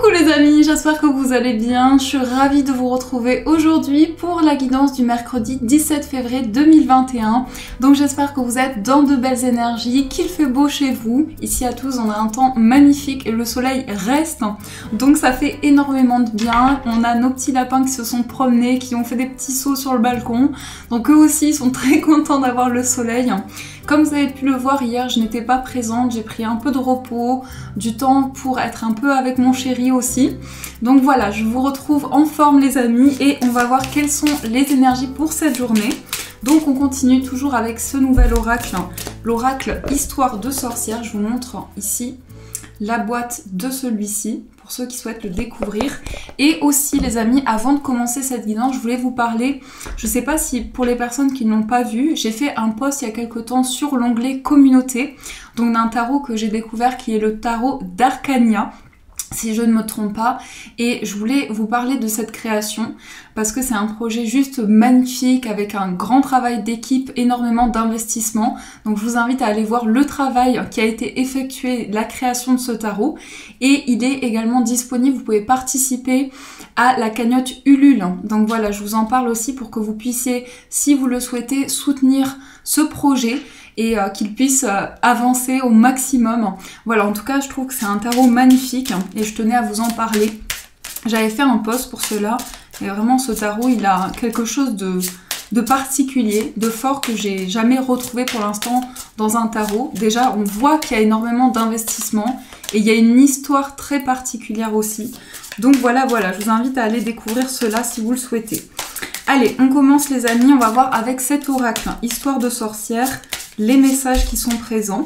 Coucou les amis, j'espère que vous allez bien. Je suis ravie de vous retrouver aujourd'hui pour la guidance du mercredi 17 février 2021. Donc j'espère que vous êtes dans de belles énergies, qu'il fait beau chez vous. Ici à Toulouse, on a un temps magnifique et le soleil reste. Donc ça fait énormément de bien. On a nos petits lapins qui se sont promenés, qui ont fait des petits sauts sur le balcon. Donc eux aussi sont très contents d'avoir le soleil. Comme vous avez pu le voir hier, je n'étais pas présente, j'ai pris un peu de repos, du temps pour être un peu avec mon chéri aussi. Donc voilà, je vous retrouve en forme les amis et on va voir quelles sont les énergies pour cette journée. Donc on continue toujours avec ce nouvel oracle, l'oracle Histoire de sorcière. Je vous montre ici la boîte de celui-ci pour ceux qui souhaitent le découvrir. Et aussi les amis, avant de commencer cette guidance, je voulais vous parler, je ne sais pas si pour les personnes qui ne l'ont pas vu, j'ai fait un post il y a quelques temps sur l'onglet communauté, donc d'un tarot que j'ai découvert qui est le tarot d'Arcania, si je ne me trompe pas, et je voulais vous parler de cette création parce que c'est un projet juste magnifique avec un grand travail d'équipe, énormément d'investissement. Donc je vous invite à aller voir le travail qui a été effectué, la création de ce tarot, et il est également disponible, vous pouvez participer à la cagnotte Ulule. Donc voilà, je vous en parle aussi pour que vous puissiez, si vous le souhaitez, soutenir ce projet et qu'il puisse avancer au maximum. Voilà, en tout cas, je trouve que c'est un tarot magnifique et je tenais à vous en parler. J'avais fait un post pour cela et vraiment ce tarot, il a quelque chose de particulier, de fort que j'ai jamais retrouvé pour l'instant dans un tarot. Déjà, on voit qu'il y a énormément d'investissement et il y a une histoire très particulière aussi. Donc voilà, je vous invite à aller découvrir cela si vous le souhaitez. Allez, on commence les amis, on va voir avec cet oracle, Histoire de sorcière, les messages qui sont présents.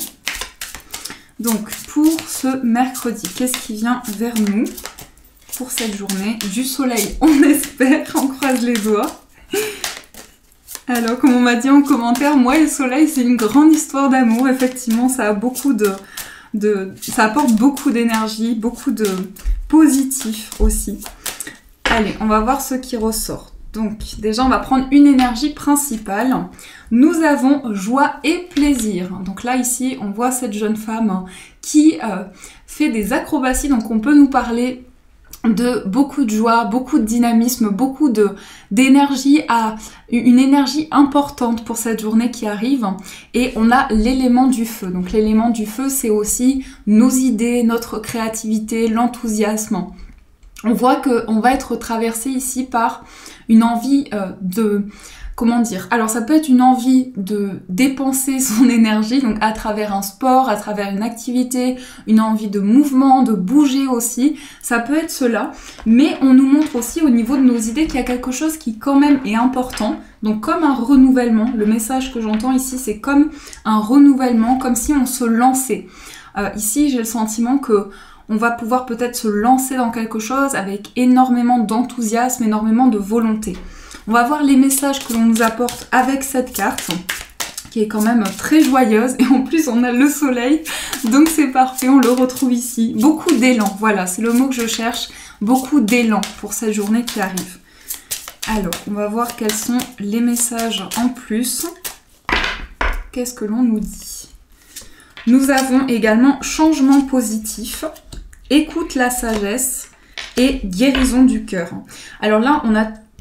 Donc pour ce mercredi, qu'est-ce qui vient vers nous pour cette journée? Du soleil, on espère, on croise les doigts. Alors comme on m'a dit en commentaire, moi et le soleil c'est une grande histoire d'amour. Effectivement, ça a beaucoup ça apporte beaucoup d'énergie, beaucoup de positif aussi. Allez, on va voir ce qui ressort. Donc déjà on va prendre une énergie principale. Nous avons joie et plaisir. Donc là ici on voit cette jeune femme qui fait des acrobaties. Donc on peut nous parler de beaucoup de joie, beaucoup de dynamisme, beaucoup d'énergie, une énergie importante pour cette journée qui arrive. Et on a l'élément du feu. Donc l'élément du feu c'est aussi nos idées, notre créativité, l'enthousiasme. On voit qu'on va être traversé ici par une envie comment dire? Alors ça peut être une envie de dépenser son énergie, donc à travers un sport, à travers une activité, une envie de mouvement, de bouger aussi. Ça peut être cela, mais on nous montre aussi au niveau de nos idées qu'il y a quelque chose qui quand même est important. Donc comme un renouvellement, le message que j'entends ici c'est comme un renouvellement, comme si on se lançait. Ici j'ai le sentiment que on va pouvoir peut-être se lancer dans quelque chose avec énormément d'enthousiasme, énormément de volonté. On va voir les messages que l'on nous apporte avec cette carte, qui est quand même très joyeuse. Et en plus, on a le soleil, donc c'est parfait, on le retrouve ici. Beaucoup d'élan, voilà, c'est le mot que je cherche. Beaucoup d'élan pour cette journée qui arrive. Alors, on va voir quels sont les messages en plus. Qu'est-ce que l'on nous dit? Nous avons également changement positif, écoute la sagesse et guérison du cœur. Alors là, on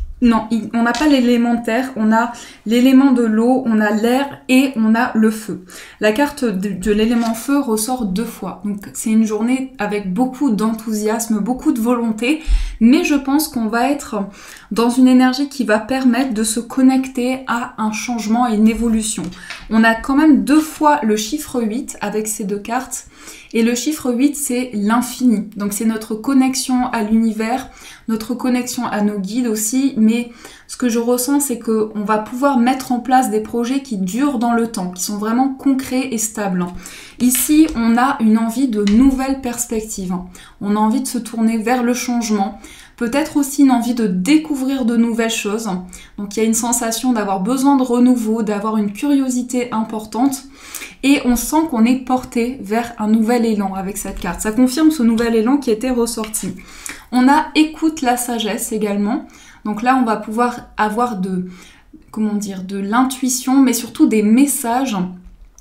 n'a pas l'élémentaire, on a l'élément de l'eau, on a l'air et on a le feu. La carte de l'élément feu ressort 2 fois. Donc c'est une journée avec beaucoup d'enthousiasme, beaucoup de volonté, mais je pense qu'on va être dans une énergie qui va permettre de se connecter à un changement et une évolution. On a quand même 2 fois le chiffre 8 avec ces 2 cartes. Et le chiffre 8, c'est l'infini. Donc c'est notre connexion à l'univers, notre connexion à nos guides aussi. Mais ce que je ressens, c'est qu'on va pouvoir mettre en place des projets qui durent dans le temps, qui sont vraiment concrets et stables. Ici, on a une envie de nouvelles perspectives. On a envie de se tourner vers le changement. Peut-être aussi une envie de découvrir de nouvelles choses. Donc il y a une sensation d'avoir besoin de renouveau, d'avoir une curiosité importante. Et on sent qu'on est porté vers un nouvel élan avec cette carte. Ça confirme ce nouvel élan qui était ressorti. On a écoute la sagesse également. Donc là, on va pouvoir avoir de l'intuition, mais surtout des messages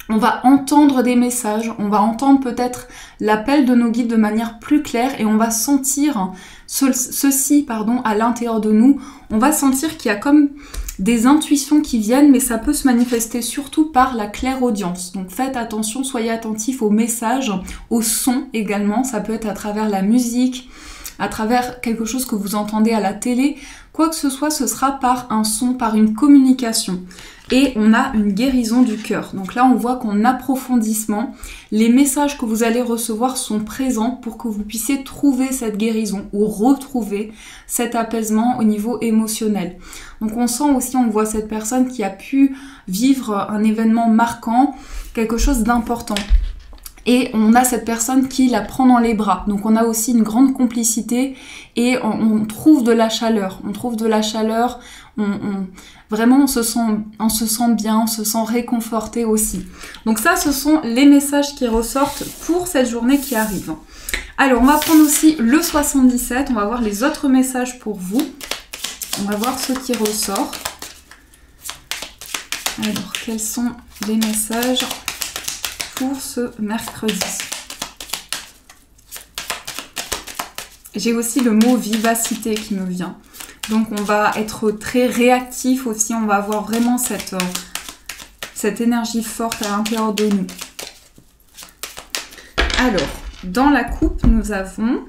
On va entendre des messages, on va entendre peut-être l'appel de nos guides de manière plus claire et on va sentir ceci à l'intérieur de nous. On va sentir qu'il y a comme des intuitions qui viennent, mais ça peut se manifester surtout par la clairaudience. Donc faites attention, soyez attentifs aux messages, aux sons également. Ça peut être à travers la musique, à travers quelque chose que vous entendez à la télé. Quoi que ce soit, ce sera par un son, par une communication. Et on a une guérison du cœur. Donc là, on voit qu'en approfondissement, les messages que vous allez recevoir sont présents pour que vous puissiez trouver cette guérison ou retrouver cet apaisement au niveau émotionnel. Donc on sent aussi, on voit cette personne qui a pu vivre un événement marquant, quelque chose d'important. Et on a cette personne qui la prend dans les bras. Donc on a aussi une grande complicité et on trouve de la chaleur. On trouve de la chaleur, vraiment on se sent bien, on se sent réconforté aussi. Donc ça, ce sont les messages qui ressortent pour cette journée qui arrive. Alors on va prendre aussi le 77, on va voir les autres messages pour vous. On va voir ce qui ressort. Alors quels sont les messages pour ce mercredi? J'ai aussi le mot vivacité qui me vient. Donc on va être très réactif aussi, on va avoir vraiment cette énergie forte à l'intérieur de nous. Alors, dans la coupe, nous avons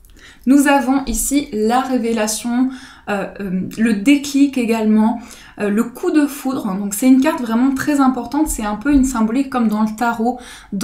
ici la révélation, le déclic également, le coup de foudre. Donc c'est une carte vraiment très importante, c'est un peu une symbolique comme dans le tarot.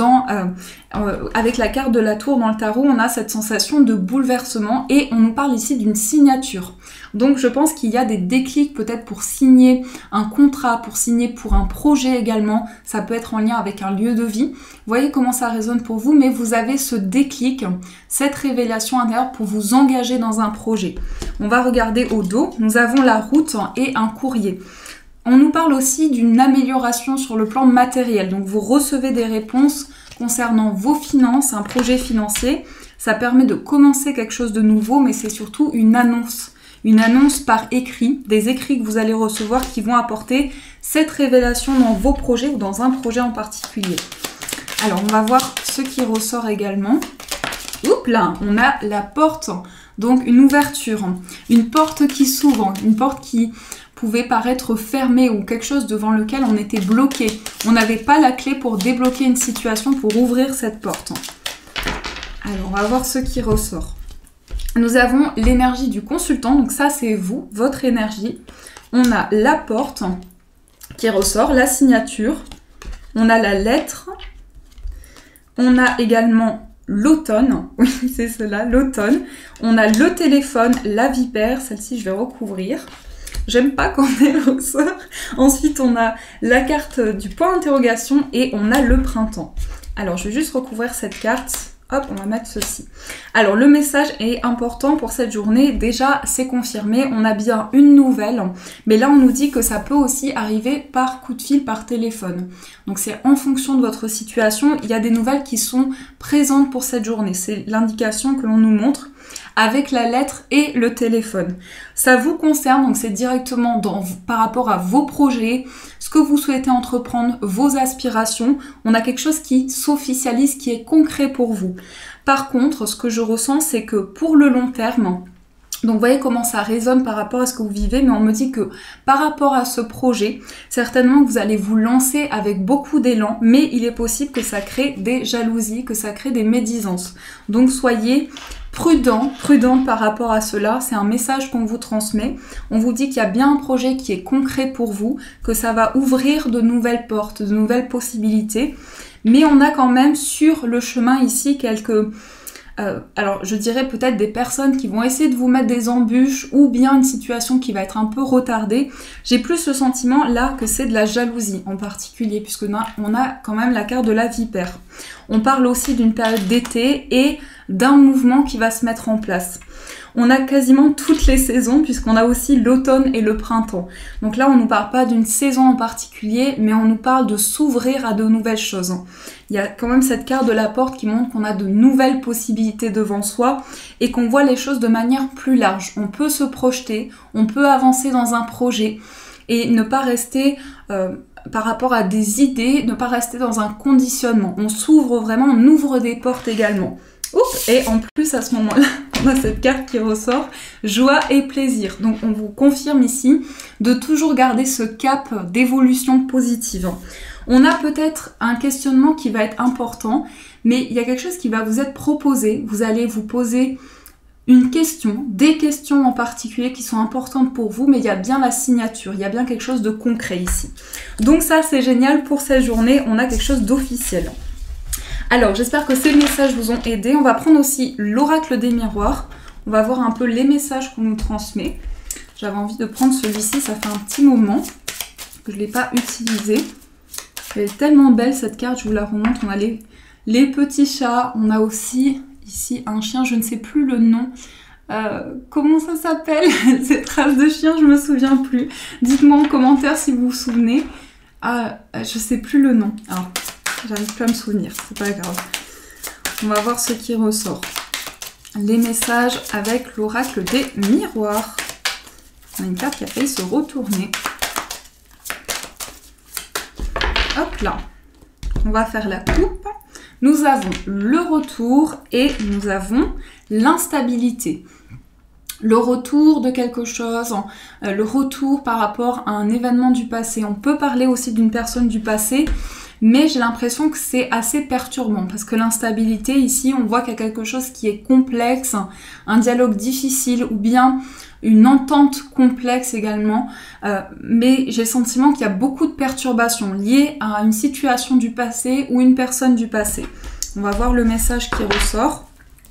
Avec la carte de la tour dans le tarot, on a cette sensation de bouleversement et on nous parle ici d'une signature. Donc je pense qu'il y a des déclics peut-être pour signer un contrat, pour signer pour un projet également. Ça peut être en lien avec un lieu de vie. Vous voyez comment ça résonne pour vous, mais vous avez ce déclic, cette révélation intérieure pour vous engager dans un projet. On va regarder au dos. Nous avons la route et un courrier. On nous parle aussi d'une amélioration sur le plan matériel. Donc vous recevez des réponses concernant vos finances, un projet financier. Ça permet de commencer quelque chose de nouveau, mais c'est surtout une annonce. Une annonce par écrit, des écrits que vous allez recevoir qui vont apporter cette révélation dans vos projets ou dans un projet en particulier. Alors, on va voir ce qui ressort également. Oups là, on a la porte, donc une ouverture, une porte qui s'ouvre, une porte qui pouvait paraître fermée ou quelque chose devant lequel on était bloqué. On n'avait pas la clé pour débloquer une situation, pour ouvrir cette porte. Alors, on va voir ce qui ressort. Nous avons l'énergie du consultant, donc ça c'est vous, votre énergie. On a la porte qui ressort, la signature, on a la lettre, on a également l'automne, oui c'est cela, l'automne. On a le téléphone, la vipère, celle-ci je vais recouvrir. J'aime pas quand elle ressort. Ensuite on a la carte du point d'interrogation et on a le printemps. Alors je vais juste recouvrir cette carte. Hop, on va mettre ceci. Alors, le message est important pour cette journée. Déjà, c'est confirmé, on a bien une nouvelle. Mais là, on nous dit que ça peut aussi arriver par coup de fil, par téléphone. Donc, c'est en fonction de votre situation. Il y a des nouvelles qui sont présentes pour cette journée. C'est l'indication que l'on nous montre avec la lettre et le téléphone. Ça vous concerne, donc c'est directement par rapport à vos projets, ce que vous souhaitez entreprendre, vos aspirations. On a quelque chose qui s'officialise, qui est concret pour vous. Par contre, ce que je ressens, c'est que pour le long terme, donc vous voyez comment ça résonne par rapport à ce que vous vivez, mais on me dit que par rapport à ce projet, certainement que vous allez vous lancer avec beaucoup d'élan, mais il est possible que ça crée des jalousies, que ça crée des médisances. Donc soyez prudent par rapport à cela, c'est un message qu'on vous transmet. On vous dit qu'il y a bien un projet qui est concret pour vous, que ça va ouvrir de nouvelles portes, de nouvelles possibilités, mais on a quand même sur le chemin ici quelques... alors je dirais peut-être des personnes qui vont essayer de vous mettre des embûches ou bien une situation qui va être un peu retardée. J'ai plus le sentiment là que c'est de la jalousie en particulier puisque on a quand même la carte de la vipère. On parle aussi d'une période d'été et d'un mouvement qui va se mettre en place. On a quasiment toutes les saisons puisqu'on a aussi l'automne et le printemps. Donc là, on ne nous parle pas d'une saison en particulier, mais on nous parle de s'ouvrir à de nouvelles choses. Il y a quand même cette carte de la porte qui montre qu'on a de nouvelles possibilités devant soi et qu'on voit les choses de manière plus large. On peut se projeter, on peut avancer dans un projet et ne pas rester par rapport à des idées, ne pas rester dans un conditionnement. On s'ouvre vraiment, on ouvre des portes également. Oups, et en plus à ce moment-là, on a cette carte qui ressort, joie et plaisir. Donc on vous confirme ici de toujours garder ce cap d'évolution positive. On a peut-être un questionnement qui va être important, mais il y a quelque chose qui va vous être proposé. Vous allez vous poser une question, des questions en particulier qui sont importantes pour vous, mais il y a bien la signature, il y a bien quelque chose de concret ici. Donc ça, c'est génial pour cette journée, on a quelque chose d'officiel. Alors, j'espère que ces messages vous ont aidé. On va prendre aussi l'oracle des miroirs. On va voir un peu les messages qu'on nous transmet. J'avais envie de prendre celui-ci, ça fait un petit moment que je ne l'ai pas utilisé. Elle est tellement belle cette carte, je vous la remonte. On a les petits chats, on a aussi ici un chien, je ne sais plus le nom. Comment ça s'appelle cette race de chien, je me souviens plus. Dites-moi en commentaire si vous vous souvenez. Je sais plus le nom. Alors, j'arrive plus à me souvenir, c'est pas grave. On va voir ce qui ressort. Les messages avec l'oracle des miroirs. On a une carte qui a failli se retourner. Hop là. On va faire la coupe. Nous avons le retour et nous avons l'instabilité. Le retour de quelque chose, le retour par rapport à un événement du passé. On peut parler aussi d'une personne du passé, mais j'ai l'impression que c'est assez perturbant parce que l'instabilité ici, on voit qu'il y a quelque chose qui est complexe, un dialogue difficile ou bien une entente complexe également, mais j'ai le sentiment qu'il y a beaucoup de perturbations liées à une situation du passé ou une personne du passé. On va voir le message qui ressort.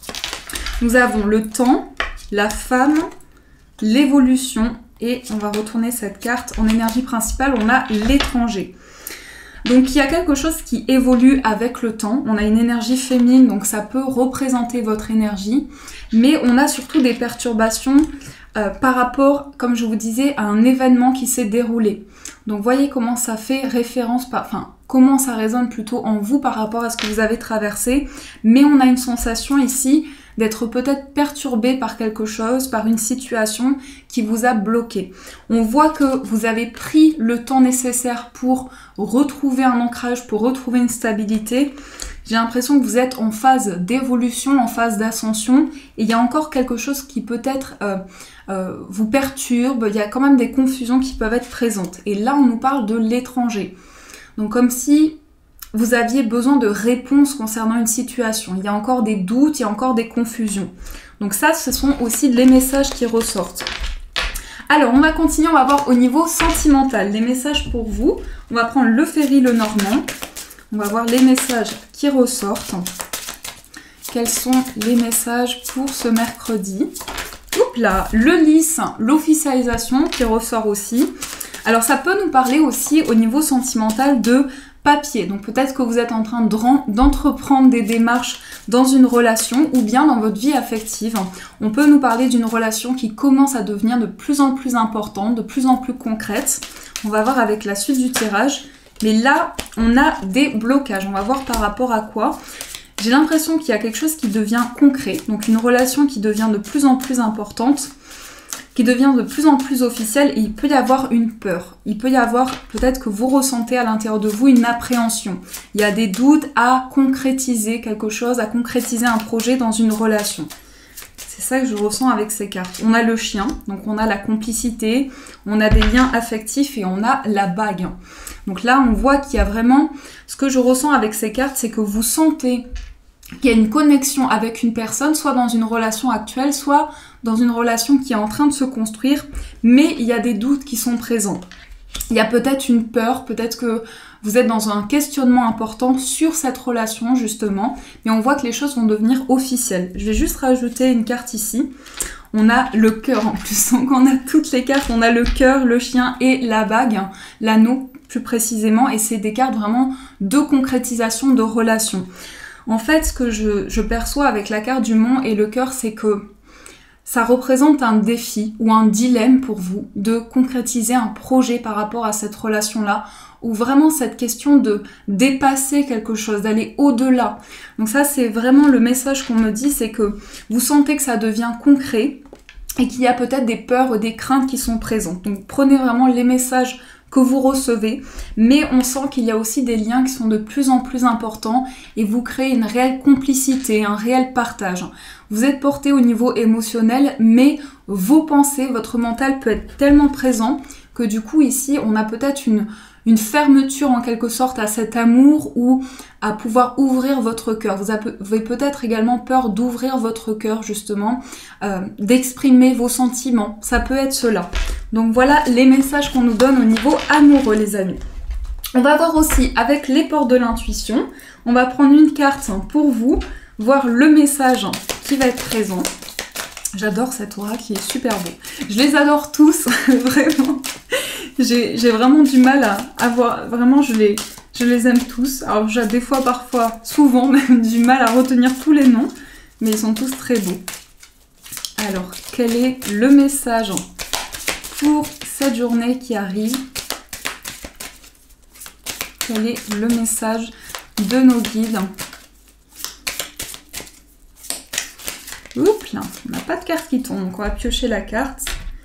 Nous avons le temps, la femme, l'évolution et on va retourner cette carte. En énergie principale, on a l'étranger. Donc il y a quelque chose qui évolue avec le temps. On a une énergie féminine, donc ça peut représenter votre énergie. Mais on a surtout des perturbations par rapport, comme je vous disais, à un événement qui s'est déroulé. Donc voyez comment ça fait référence, comment ça résonne plutôt en vous par rapport à ce que vous avez traversé. Mais on a une sensation ici d'être peut-être perturbé par quelque chose, par une situation qui vous a bloqué. On voit que vous avez pris le temps nécessaire pour retrouver un ancrage, pour retrouver une stabilité. J'ai l'impression que vous êtes en phase d'évolution, en phase d'ascension, et il y a encore quelque chose qui peut-être vous perturbe, il y a quand même des confusions qui peuvent être présentes. Et là, on nous parle de l'étranger. Donc comme si vous aviez besoin de réponses concernant une situation. Il y a encore des doutes, il y a encore des confusions. Donc ça, ce sont aussi les messages qui ressortent. Alors, on va continuer, on va voir au niveau sentimental, les messages pour vous. On va prendre le Ferry, le Normand. On va voir les messages qui ressortent. Quels sont les messages pour ce mercredi? Oups là, le Lys, l'officialisation qui ressort aussi. Alors, ça peut nous parler aussi au niveau sentimental de papier. Donc peut-être que vous êtes en train d'entreprendre des démarches dans une relation ou bien dans votre vie affective. On peut nous parler d'une relation qui commence à devenir de plus en plus importante, de plus en plus concrète. On va voir avec la suite du tirage. Mais là, on a des blocages. On va voir par rapport à quoi. J'ai l'impression qu'il y a quelque chose qui devient concret. Donc une relation qui devient de plus en plus importante, qui devient de plus en plus officiel et il peut y avoir une peur. Il peut y avoir peut-être que vous ressentez à l'intérieur de vous une appréhension. Il y a des doutes à concrétiser quelque chose, à concrétiser un projet dans une relation. C'est ça que je ressens avec ces cartes. On a le chien, donc on a la complicité, on a des liens affectifs et on a la bague. Donc là, on voit qu'il y a vraiment... Ce que je ressens avec ces cartes, c'est que vous sentez qu'il y a une connexion avec une personne, soit dans une relation actuelle, soit dans une relation qui est en train de se construire, mais il y a des doutes qui sont présents. Il y a peut-être une peur, peut-être que vous êtes dans un questionnement important sur cette relation, justement, mais on voit que les choses vont devenir officielles. Je vais juste rajouter une carte ici. On a le cœur en plus, donc on a toutes les cartes. On a le cœur, le chien et la bague, l'anneau plus précisément, et c'est des cartes vraiment de concrétisation de relation. En fait, ce que je perçois avec la carte du Mont et le cœur, c'est que ça représente un défi ou un dilemme pour vous de concrétiser un projet par rapport à cette relation-là, ou vraiment cette question de dépasser quelque chose, d'aller au-delà. Donc ça, c'est vraiment le message qu'on me dit, c'est que vous sentez que ça devient concret et qu'il y a peut-être des peurs ou des craintes qui sont présentes. Donc prenez vraiment les messages que vous recevez, mais on sent qu'il y a aussi des liens qui sont de plus en plus importants et vous créez une réelle complicité, un réel partage. Vous êtes porté au niveau émotionnel, mais vos pensées, votre mental peut être tellement présent que du coup ici on a peut-être une fermeture en quelque sorte à cet amour ou à pouvoir ouvrir votre cœur. Vous avez peut-être également peur d'ouvrir votre cœur justement, d'exprimer vos sentiments. Ça peut être cela. Donc voilà les messages qu'on nous donne au niveau amoureux les amis. On va voir aussi avec les portes de l'intuition. On va prendre une carte pour vous, voir le message qui va être présent. J'adore cette aura qui est super beau. Je les adore tous, vraiment. J'ai vraiment du mal à voir, vraiment je les aime tous. Alors j'ai des fois, parfois, souvent même du mal à retenir tous les noms, mais ils sont tous très beaux. Alors, quel est le message pour cette journée qui arrive? Quel est le message de nos guides? Oups là, on n'a pas de carte qui tombe, donc on va piocher la carte.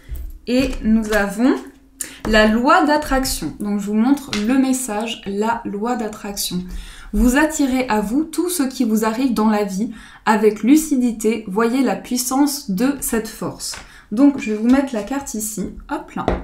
Et nous avons la loi d'attraction. Donc je vous montre le message, la loi d'attraction. Vous attirez à vous tout ce qui vous arrive dans la vie avec lucidité. Voyez la puissance de cette force. Donc je vais vous mettre la carte ici. Hop là.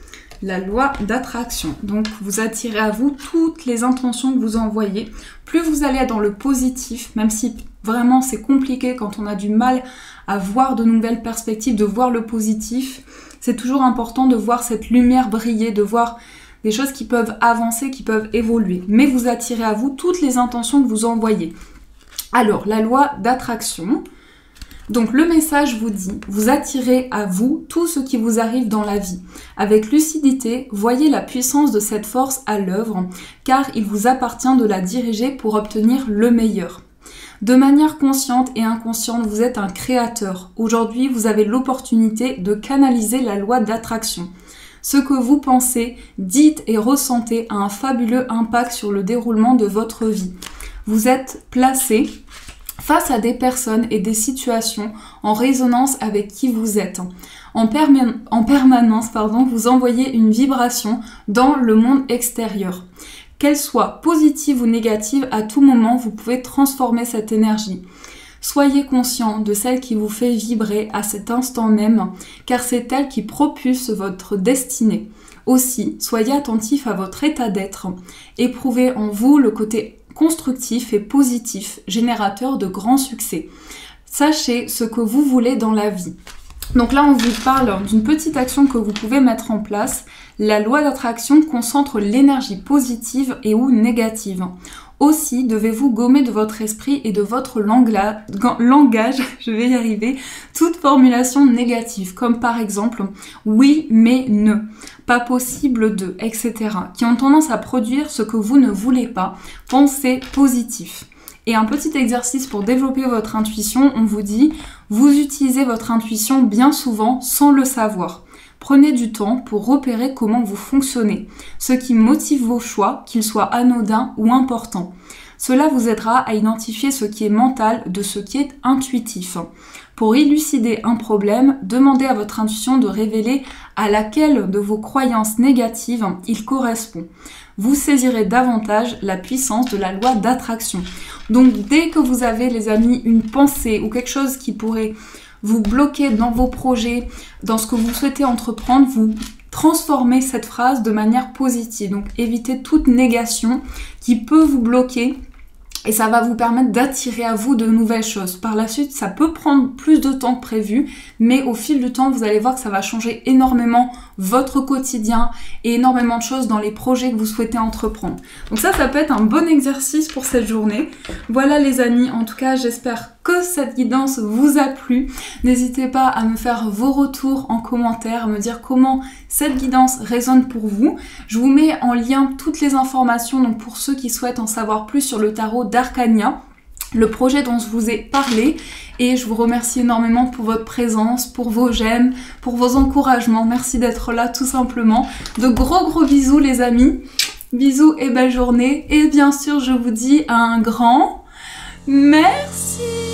La loi d'attraction. Donc vous attirez à vous toutes les intentions que vous envoyez. Plus vous allez dans le positif, même si vraiment c'est compliqué quand on a du mal à voir de nouvelles perspectives, de voir le positif, c'est toujours important de voir cette lumière briller, de voir des choses qui peuvent avancer, qui peuvent évoluer. Mais vous attirez à vous toutes les intentions que vous envoyez. Alors, la loi d'attraction. Donc le message vous dit, vous attirez à vous tout ce qui vous arrive dans la vie. Avec lucidité, voyez la puissance de cette force à l'œuvre, car il vous appartient de la diriger pour obtenir le meilleur. De manière consciente et inconsciente, vous êtes un créateur. Aujourd'hui, vous avez l'opportunité de canaliser la loi d'attraction. Ce que vous pensez, dites et ressentez a un fabuleux impact sur le déroulement de votre vie. Vous êtes placé face à des personnes et des situations en résonance avec qui vous êtes. En permanence, vous envoyez une vibration dans le monde extérieur. Qu'elle soit positive ou négative, à tout moment, vous pouvez transformer cette énergie. Soyez conscient de celle qui vous fait vibrer à cet instant même, car c'est elle qui propulse votre destinée. Aussi, soyez attentif à votre état d'être. Éprouvez en vous le côté constructif et positif, générateur de grands succès. Sachez ce que vous voulez dans la vie. Donc là, on vous parle d'une petite action que vous pouvez mettre en place. La loi d'attraction concentre l'énergie positive et ou négative. Aussi, devez-vous gommer de votre esprit et de votre langage, je vais y arriver, toute formulation négative, comme par exemple « oui, mais ne »,« pas possible de », etc., qui ont tendance à produire ce que vous ne voulez pas. Pensez positif. Et un petit exercice pour développer votre intuition, on vous dit « vous utilisez votre intuition bien souvent sans le savoir ». Prenez du temps pour repérer comment vous fonctionnez, ce qui motive vos choix, qu'ils soient anodins ou importants. Cela vous aidera à identifier ce qui est mental de ce qui est intuitif. Pour élucider un problème, demandez à votre intuition de révéler à laquelle de vos croyances négatives il correspond. Vous saisirez davantage la puissance de la loi d'attraction. Donc dès que vous avez, les amis, une pensée ou quelque chose qui pourrait vous bloquez dans vos projets, dans ce que vous souhaitez entreprendre, vous transformez cette phrase de manière positive. Donc évitez toute négation qui peut vous bloquer et ça va vous permettre d'attirer à vous de nouvelles choses. Par la suite, ça peut prendre plus de temps que prévu, mais au fil du temps, vous allez voir que ça va changer énormément votre quotidien et énormément de choses dans les projets que vous souhaitez entreprendre. Donc ça peut être un bon exercice pour cette journée. Voilà les amis, en tout cas, j'espère que cette guidance vous a plu. N'hésitez pas à me faire vos retours en commentaire, à me dire comment cette guidance résonne pour vous. Je vous mets en lien toutes les informations, donc pour ceux qui souhaitent en savoir plus sur le tarot d'Arcania, le projet dont je vous ai parlé, et je vous remercie énormément pour votre présence, pour vos j'aime, pour vos encouragements. Merci d'être là tout simplement. De gros bisous les amis, bisous et belle journée, et bien sûr je vous dis un grand merci.